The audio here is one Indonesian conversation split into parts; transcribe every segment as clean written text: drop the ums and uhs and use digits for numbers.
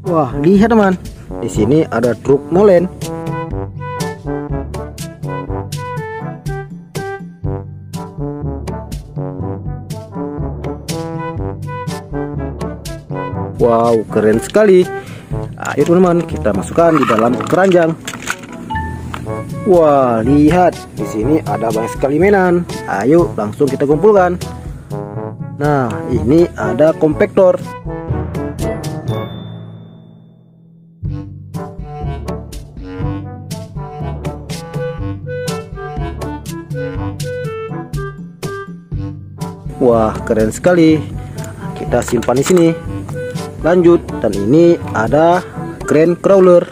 Wah, lihat teman. Di sini ada truk molen. Wow, keren sekali. Ayo teman-teman, kita masukkan di dalam keranjang. Wah, lihat. Di sini ada banyak sekali mainan. Ayo langsung kita kumpulkan. Nah, ini ada kompaktor. Wah, keren sekali. Kita simpan di sini. Lanjut, dan ini ada crane crawler.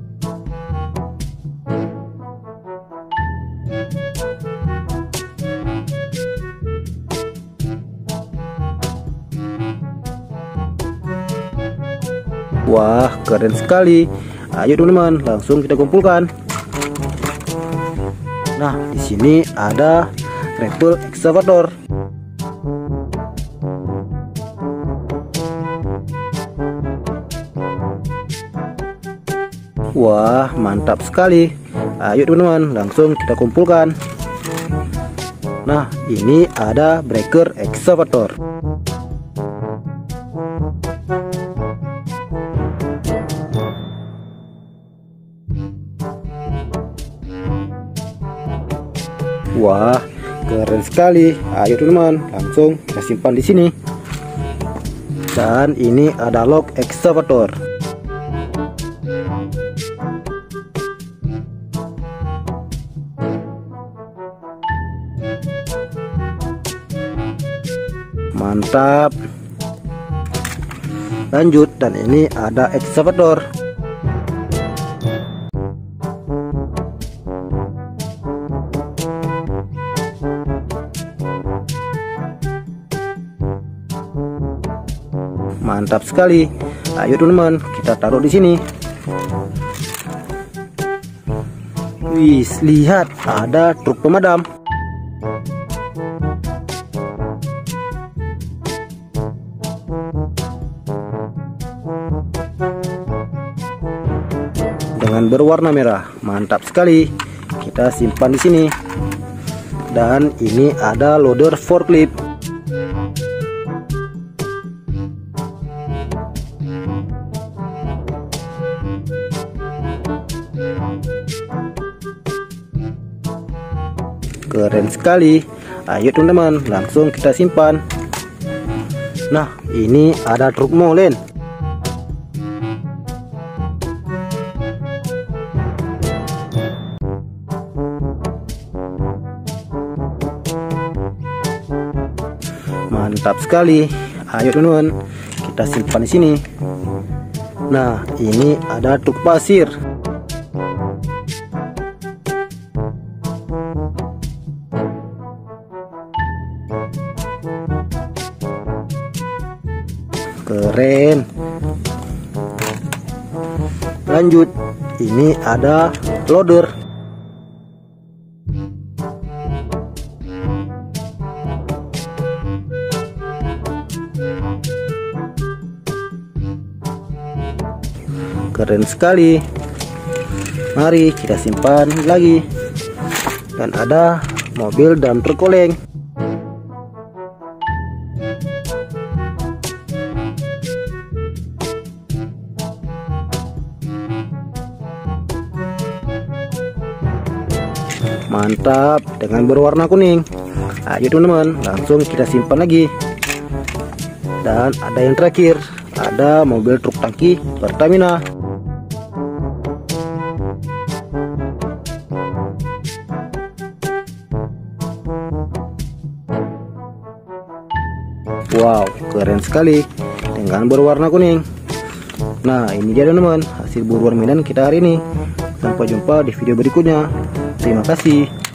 Wah, keren sekali. Ayo teman-teman, langsung kita kumpulkan. Nah, di sini ada gravel excavator. Wah, mantap sekali. Ayo teman-teman, langsung kita kumpulkan. Nah, ini ada breaker excavator. Wah, keren sekali. Ayo teman-teman, langsung kita simpan di sini. Dan ini ada log excavator. Mantap. Lanjut, dan ini ada excavator. Mantap sekali. Ayo teman-teman, kita taruh di sini. Wih, lihat, ada truk pemadam. Dengan berwarna merah, mantap sekali. Kita simpan di sini. Dan ini ada loader forklift. Keren sekali. Ayo teman-teman, langsung kita simpan. Nah, ini ada truk molen. Mantap sekali. Ayo teman-teman, kita simpan di sini. Nah, ini ada truk pasir. Keren. Lanjut, ini ada loader. Keren sekali. Mari kita simpan lagi. Dan ada mobil dan truk oleng. Mantap, dengan berwarna kuning. Ayo teman-teman, langsung kita simpan lagi. Dan ada yang terakhir, ada mobil truk tangki Pertamina. Wow, keren sekali dengan berwarna kuning. Nah, ini dia teman-teman hasil buruan mainan kita hari ini. Sampai jumpa di video berikutnya. Terima kasih.